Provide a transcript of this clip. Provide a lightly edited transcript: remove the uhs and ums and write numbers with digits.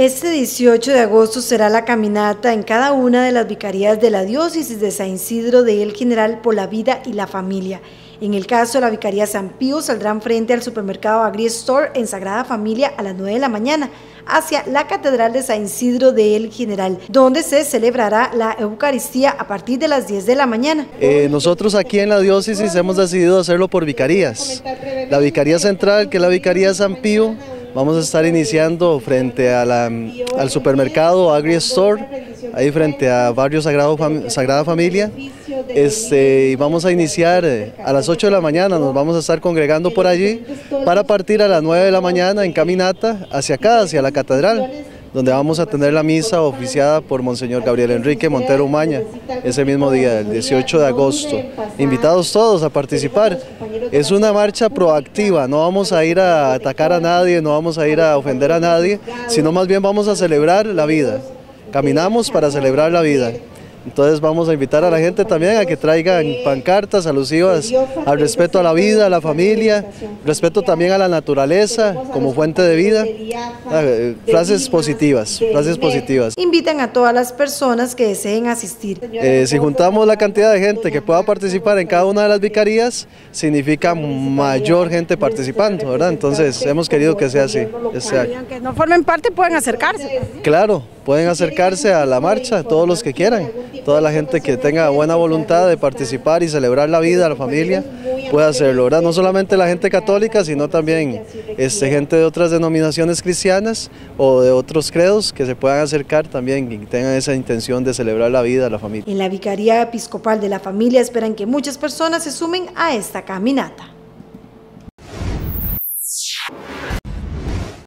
Este 18 de agosto será la caminata en cada una de las vicarías de la diócesis de San Isidro de El General por la vida y la familia. En el caso de la vicaría San Pío, saldrán frente al supermercado AgriStore en Sagrada Familia a las 9 de la mañana, hacia la Catedral de San Isidro de El General, donde se celebrará la Eucaristía a partir de las 10 de la mañana. Nosotros aquí en la diócesis hemos decidido hacerlo por vicarías. La vicaría central, que es la vicaría San Pío, vamos a estar iniciando frente a al supermercado AgriStore, ahí frente a Barrio Sagrada Familia. Y vamos a iniciar a las 8 de la mañana, nos vamos a estar congregando por allí para partir a las 9 de la mañana en caminata hacia acá, hacia la catedral, donde vamos a tener la misa oficiada por Monseñor Gabriel Enrique Montero Umaña, ese mismo día, el 18 de agosto. Invitados todos a participar. Es una marcha proactiva, no vamos a ir a atacar a nadie, no vamos a ir a ofender a nadie, sino más bien vamos a celebrar la vida. Caminamos para celebrar la vida. Entonces vamos a invitar a la gente también a que traigan pancartas alusivas al respeto a la vida, a la familia, respeto también a la naturaleza como fuente de vida, frases positivas, frases positivas. Invitan a todas las personas que deseen asistir. Si juntamos la cantidad de gente que pueda participar en cada una de las vicarías, significa mayor gente participando, ¿verdad? Entonces hemos querido que sea así. Y aunque no formen parte, pueden acercarse. Claro, pueden acercarse a la marcha, todos los que quieran. Toda la gente que tenga buena voluntad de participar y celebrar la vida, la familia, puede hacerlo, ¿verdad? No solamente la gente católica, sino también gente de otras denominaciones cristianas o de otros credos que se puedan acercar también y tengan esa intención de celebrar la vida, la familia. En la Vicaría Episcopal de la Familia esperan que muchas personas se sumen a esta caminata.